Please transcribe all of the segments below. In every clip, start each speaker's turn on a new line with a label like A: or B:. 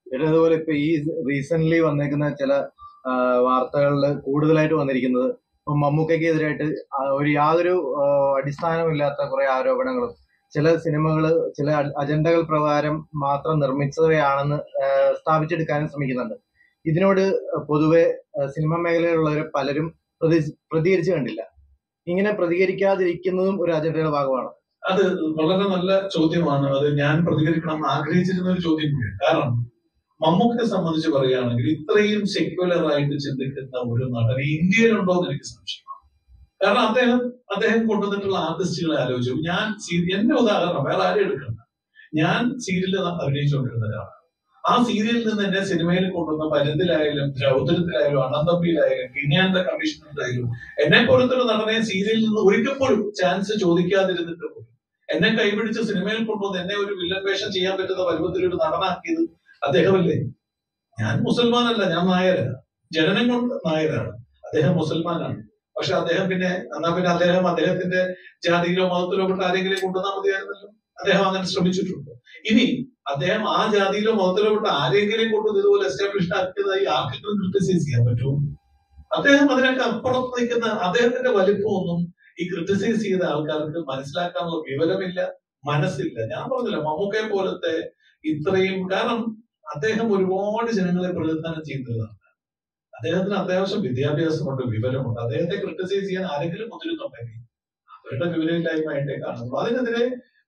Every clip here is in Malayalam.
A: പിന്നെ അതുപോലെ ഇപ്പൊ ഈ റീസെന്റ് വന്നേക്കുന്ന ചില വാർത്തകളിൽ കൂടുതലായിട്ട് വന്നിരിക്കുന്നത് ഇപ്പൊ മമ്മൂക്കയ്ക്കെതിരായിട്ട് യാതൊരു അടിസ്ഥാനമില്ലാത്ത കുറെ ആരോപണങ്ങളും ചില സിനിമകള് ചില അജണ്ടകൾ പ്രകാരം മാത്രം നിർമ്മിച്ചവയാണെന്ന് സ്ഥാപിച്ചെടുക്കാനും ശ്രമിക്കുന്നുണ്ട്. ഇതിനോട് പൊതുവെ സിനിമ മേഖലയിലുള്ളവർ പലരും പ്രതികരിച്ചു കണ്ടില്ല. ഇങ്ങനെ പ്രതികരിക്കാതിരിക്കുന്നതും ഒരു അജണ്ടയുടെ ഭാഗമാണ്.
B: അത് വളരെ നല്ല ചോദ്യമാണ്. അത് ഞാൻ പ്രതികരിക്കണം ആഗ്രഹിച്ചിരുന്ന ഒരു ചോദ്യം കൂടിയാണ്. കാരണം മമ്മൂക്കയെ സംബന്ധിച്ച് പറയുകയാണെങ്കിൽ ഇത്രയും സെക്യുലർ ആയിട്ട് ചിന്തിക്കുന്ന ഒരു നടൻ ഇന്ത്യയിലുണ്ടോ എന്ന് എനിക്ക് സംശയമാണ്. കാരണം അദ്ദേഹം കൊണ്ടുവന്നിട്ടുള്ള ആർട്ടിസ്റ്റുകളെ ആലോചിച്ചു. ഞാൻ എന്റെ ഉദാഹരണം വേറെ ആരും എടുക്കണ്ട. ഞാൻ സീരിയലിൽ അഭിനയിച്ചുകൊണ്ടിരുന്ന ഒരാളാണ്. ആ സീരിയലിൽ നിന്ന് എന്നെ സിനിമയിൽ കൊണ്ടുവന്ന പരുന്തിലായാലും രൗദ്രത്തിലായാലും അനന്തമ്പിയിലായാലും കിങ്ങിയാന്ത കമ്മീഷണറിലായാലും എന്നെ പോലത്തെ ഒരു നടനെ സീരിയലിൽ നിന്ന് ഒരിക്കൽ പോലും ചാൻസ് ചോദിക്കാതിരുന്നിട്ട് പോലും എന്നെ കൈപിടിച്ച് സിനിമയിൽ കൊണ്ടുവന്ന് എന്നെ ഒരു വില്ലൻ വേഷം ചെയ്യാൻ പറ്റുന്ന പരുവത്തിൽ ഒരു നടനാക്കിയത് അദ്ദേഹമല്ലേ. ഞാൻ മുസൽമാനല്ല, ഞാൻ നായരാണ്. ജനനം കൊണ്ട് നായരാണ്. അദ്ദേഹം മുസൽമാനാണ്. പക്ഷെ അദ്ദേഹം പിന്നെ അദ്ദേഹത്തിന്റെ ജാതിയിലോ മതത്തിലോ പെട്ട ആരെങ്കിലും കൊണ്ടുവന്നാൽ മതിയായിരുന്നല്ലോ. അദ്ദേഹം അങ്ങനെ ശ്രമിച്ചിട്ടുണ്ട്. ഇനി അദ്ദേഹം ആ ജാതിയിലോ മതത്തിലോ പെട്ട ആരെങ്കിലും കൊണ്ടുവന്ന് ഇതുപോലെ എസ്റ്റാബ്ലിഷ്ഡ് ആക്കിയതായി ആർക്കെങ്കിലും ക്രിട്ടിസൈസ് ചെയ്യാൻ പറ്റുമോ? അദ്ദേഹം അതിനൊക്കെ അപ്പുറത്ത് നിൽക്കുന്ന അദ്ദേഹത്തിന്റെ വലിപ്പമൊന്നും ഈ ക്രിട്ടിസൈസ് ചെയ്ത ആൾക്കാർക്ക് മനസ്സിലാക്കാനുള്ള വിവരമില്ല, മനസ്സില്ല. ഞാൻ പറഞ്ഞില്ല, മമ്മൂക്കയെ പോലത്തെ ഇത്രയും, കാരണം അദ്ദേഹം ഒരുപാട് ജനങ്ങളെ പ്രതിനിധാനം ചെയ്യുന്നതാണ്. അദ്ദേഹത്തിന് അത്യാവശ്യം വിദ്യാഭ്യാസമുണ്ട്, വിവരമുണ്ട്. അദ്ദേഹത്തെ ക്രിട്ടിസൈസ് ചെയ്യാൻ ആരെങ്കിലും മുതിരുന്നുണ്ടെങ്കിൽ അവരുടെ വിവരമില്ലായ്മയായിട്ടേ കാണുന്നു. അതിനെതിരെ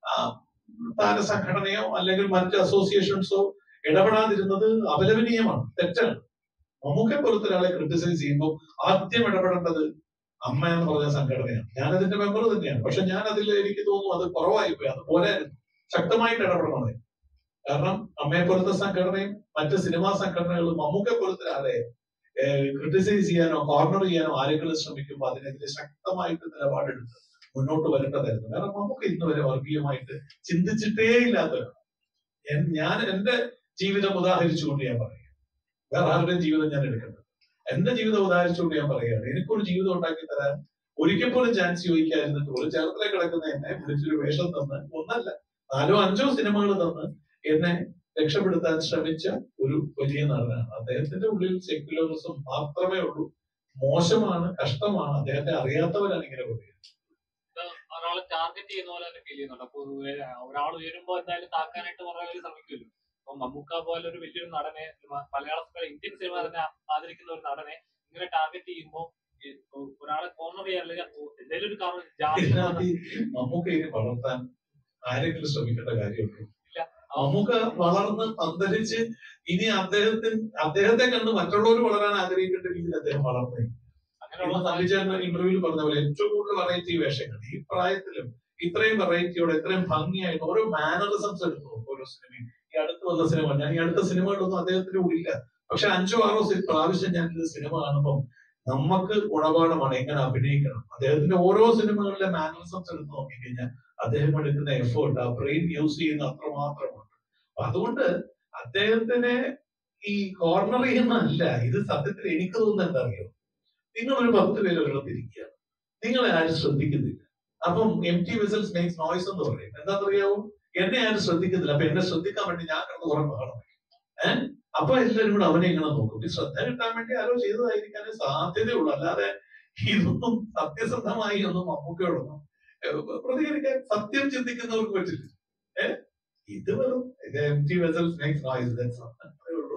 B: താരസംഘടനയോ അല്ലെങ്കിൽ മറ്റ് അസോസിയേഷൻസോ ഇടപെടാതിരുന്നത് അപലപനീയമാണ്, തെറ്റാണ്. മമ്മൂക്കെ പോലത്തെ ഒരാളെ ക്രിട്ടിസൈസ് ചെയ്യുമ്പോൾ ആദ്യം ഇടപെടേണ്ടത് അമ്മ എന്ന് പറഞ്ഞ സംഘടനയാണ്. ഞാനതിന്റെ മെമ്പർ തന്നെയാണ്. പക്ഷെ ഞാൻ എനിക്ക് തോന്നുന്നു അത് കുറവായിപ്പോയി. അത് പോരായിരുന്നു, ശക്തമായിട്ട് ഇടപെടണമേ. കാരണം അമ്മയെ പോലത്തെ സംഘടനയും മറ്റ് സിനിമാ സംഘടനകളും മമ്മൂക്കെ പോലത്തെ ഒരാളെ ക്രിട്ടിസൈസ് ചെയ്യാനോ കോർണർ ചെയ്യാനോ ആരെങ്കിലും ശ്രമിക്കുമ്പോൾ അതിനെതിരെ ശക്തമായിട്ട് നിലപാടെടുത്ത് മുന്നോട്ട് വരേണ്ടതായിരുന്നു. കാരണം നമുക്ക് ഇന്ന് വരെ വർഗീയമായിട്ട് ചിന്തിച്ചിട്ടേ ഇല്ലാത്തവരാണ്. ഞാൻ എന്റെ ജീവിതം ഉദാഹരിച്ചുകൊണ്ട് ഞാൻ പറയുക, വേറെ ആരുടെയും ജീവിതം ഞാൻ എടുക്കേണ്ടത്. എന്റെ ജീവിതം ഉദാഹരിച്ചുകൊണ്ട് ഞാൻ പറയുകയാണ്, എനിക്കൊരു ജീവിതം ഉണ്ടാക്കി തരാൻ ഒരിക്കൽ പോലും ചാൻസ് ചോദിക്കാതിരുന്നിട്ട് ഒരു ചേർത്തിലെ കിടക്കുന്ന എന്നെ വിളിച്ചൊരു വേഷം തന്ന്, ഒന്നല്ല 4-5 സിനിമകൾ തന്ന് എന്നെ രക്ഷപ്പെടുത്താൻ ശ്രമിച്ച ഒരു വലിയ നടനാണ്. അദ്ദേഹത്തിന്റെ ഉള്ളിൽ സെക്യുലറിസം മാത്രമേ ഉള്ളൂ. മോശമാണ്, കഷ്ടമാണ്. അദ്ദേഹത്തെ അറിയാത്തവരാണ് ഇങ്ങനെ പറയുന്നത്.
C: ഒരാളെ ടാർഗറ്റ് ചെയ്യുന്ന പോലെ തന്നെ ഫീൽ ചെയ്യുന്നുണ്ട്. അപ്പൊ ഒരാൾ ഉയരുമ്പോ എന്തായാലും താക്കാനായിട്ട് കുറെ പേര് ശ്രമിക്കുമല്ലോ. അപ്പൊ മമ്മൂക്ക പോലെ ഒരു വലിയൊരു നടനെ, മലയാള ഇന്ത്യൻ സിനിമ തന്നെ ആദരിക്കുന്ന ഒരു നടനെ ഇങ്ങനെ ടാർഗറ്റ് ചെയ്യുമ്പോൾ ഒരാളെ കോർണർ ചെയ്യാൻ എന്തെങ്കിലും ഒരു കാരണം
B: മമ്മൂക്ക വളർത്താൻ ആരെങ്കിലും ശ്രമിക്കേണ്ട കാര്യമുള്ളൂ. മമ്മൂക്ക വളർന്ന് അന്തരിച്ച് ഇനി അദ്ദേഹത്തെ കണ്ട് മറ്റുള്ളവർ വളരാൻ ആഗ്രഹിക്കേണ്ട രീതിയിൽ അദ്ദേഹം വളർന്നേ. ഇന്റർവ്യൂവിൽ പറഞ്ഞ പോലെ ഏറ്റവും കൂടുതൽ വെറൈറ്റി വേഷങ്ങൾ ഈ പ്രായത്തിലും ഇത്രയും വെറൈറ്റിയോടെ ഇത്രയും ഭംഗിയായിട്ട് ഓരോ മാനറിസംസ് എടുത്തു ഓരോ സിനിമയും. ഈ അടുത്ത് വന്ന സിനിമ, ഞാൻ ഈ അടുത്ത സിനിമകളൊന്നും അദ്ദേഹത്തിന്റെ കൂടെ ഇല്ല, പക്ഷെ 5-6 പ്രാവശ്യം ഞാൻ ഇത് സിനിമ കാണുമ്പോൾ നമുക്ക് ഗുണപാഠമാണ് എങ്ങനെ അഭിനയിക്കണം. അദ്ദേഹത്തിന്റെ ഓരോ സിനിമകളിലെ മാനറിസംസ് എടുത്ത് നോക്കിക്കഴിഞ്ഞാൽ അദ്ദേഹം എടുക്കുന്ന എഫേർട്ട്, ആ ബ്രെയിൻ യൂസ് ചെയ്യുന്ന അത്രമാത്രമുണ്ട്. അതുകൊണ്ട് അദ്ദേഹത്തിനെ ഈ കോർണർ ചെയ്യുന്നതല്ല ഇത്. സത്യത്തിൽ എനിക്ക് തോന്നുന്നത് എന്താ അറിയോ, നിങ്ങളൊരു 10 പേര് ഒരിടത്തിരിക്കുക, നിങ്ങളെ ആരും ശ്രദ്ധിക്കുന്നില്ല. അപ്പം empty vessels makes noise എന്ന് പറയും. എന്താണെന്നറിയാവോ, എന്നെ ആരും ശ്രദ്ധിക്കുന്നില്ല. അപ്പൊ എന്നെ ശ്രദ്ധിക്കാൻ വേണ്ടി ഞാൻ കിടന്ന് കുറെ ബഹളം വയ്ക്കും. അപ്പൊ എല്ലാവരും കൂടെ അവനെ ഇങ്ങനെ നോക്കും. ഈ ശ്രദ്ധ കിട്ടാൻ വേണ്ടി ആരോ ചെയ്തതായിരിക്കാനേ സാധ്യതയുള്ളൂ. അല്ലാതെ ഇതൊന്നും സത്യസന്ധമായി ഒന്നും മമ്മൂക്കയോടൊന്നും പ്രതികരിക്കാൻ സത്യം ചിന്തിക്കുന്നവർക്ക് പറ്റില്ല. ഇത് വെറും empty vessels makes noise. അത്രേ ഉള്ളൂ.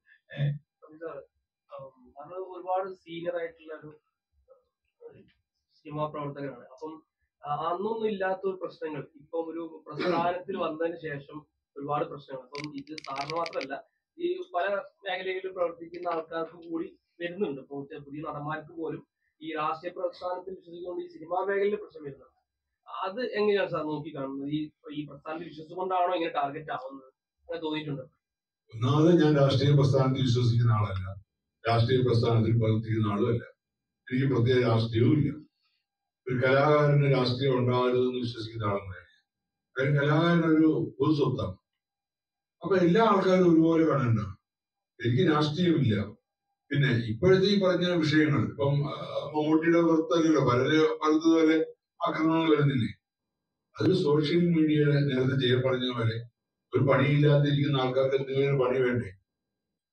D: ഒരുപാട് സീനിയർ ആയിട്ടുള്ള ഒരു സിനിമാ പ്രവർത്തകരാണ്. അപ്പം അന്നൊന്നും ഇല്ലാത്ത ഒരു പ്രശ്നങ്ങൾ ഇപ്പം ഒരു പ്രസ്ഥാനത്തിൽ വന്നതിന് ശേഷം ഒരുപാട് പ്രശ്നങ്ങൾ. അപ്പം ഇത് സാറിന് മാത്രമല്ല, ഈ പല മേഖലകളിൽ പ്രവർത്തിക്കുന്ന ആൾക്കാർക്ക് കൂടി വരുന്നുണ്ട്. ഇപ്പൊ പുതിയ നടന്മാർക്ക് പോലും ഈ രാഷ്ട്രീയ പ്രസ്ഥാനത്തിൽ വിശ്വസിച്ചുകൊണ്ട് ഈ സിനിമാ മേഖലയിൽ പ്രശ്നം വരുന്നുണ്ട്. അത് എങ്ങനെയാണ് സാർ നോക്കി കാണുന്നത്? ഈ പ്രസ്ഥാനത്തിൽ വിശ്വസിച്ചുകൊണ്ടാണോ ഇങ്ങനെ ടാർഗറ്റ് ആവുന്നത്? അങ്ങനെ തോന്നിയിട്ടുണ്ട്?
E: ഒന്നാമത് ഞാൻ രാഷ്ട്രീയ പ്രസ്ഥാനത്തിൽ വിശ്വസിക്കുന്ന ആളല്ല, രാഷ്ട്രീയ പ്രസ്ഥാനത്തിൽ പ്രവർത്തിക്കുന്ന ആളുമല്ല. എനിക്ക് പ്രത്യേക രാഷ്ട്രീയവും ഇല്ല. ഒരു കലാകാരന് രാഷ്ട്രീയം ഉണ്ടാകരുതെന്ന് വിശ്വസിക്കുന്ന ആളെന്ന്. കാര്യം കലാകാരൻ ഒരു പൊതു സ്വത്താണ്. അപ്പൊ എല്ലാ ആൾക്കാരും ഒരുപോലെ കാണണ്ട. എനിക്ക് രാഷ്ട്രീയമില്ല. പിന്നെ ഇപ്പോഴത്തെ ഈ പറഞ്ഞ വിഷയങ്ങൾ, ഇപ്പം മമ്മൂട്ടിയുടെ പുറത്തല്ലോ പലതുപോലെ ആക്രമണങ്ങൾ വരുന്നില്ലേ, അതൊരു സോഷ്യൽ മീഡിയയുടെ നേരത്തെ പറഞ്ഞ പോലെ ഒരു പണിയില്ലാതിരിക്കുന്ന ആൾക്കാർക്ക് എന്തെങ്കിലും പണി വേണ്ടേ?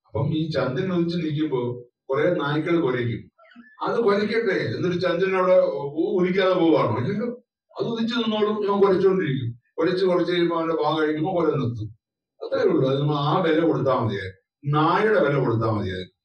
E: അപ്പം ഈ ചന്ദ്രൻ ഉദിച്ച് നിൽക്കുമ്പോ കുറെ നായ്ക്കൾ കുരയ്ക്കും. അത് കുരയ്ക്കട്ടെ, എന്നിട്ട് ചന്ദ്രൻ അവിടെ ഉദിക്കാതെ പോവാണോ? ഇല്ലല്ലോ, അത് ഉദിച്ചു നിന്നോളും. ഞാൻ കുരച്ചോണ്ടിരിക്കും. കുറച്ച് കഴിയുമ്പോൾ അവന്റെ ഭാഗം കഴിക്കുമ്പോൾ കുര നിർത്തും. അത്രേ ഉള്ളൂ. അത് നമ്മൾ ആ വില കൊടുത്താൽ മതിയായി, നായയുടെ വില കൊടുത്താൽ മതിയായി.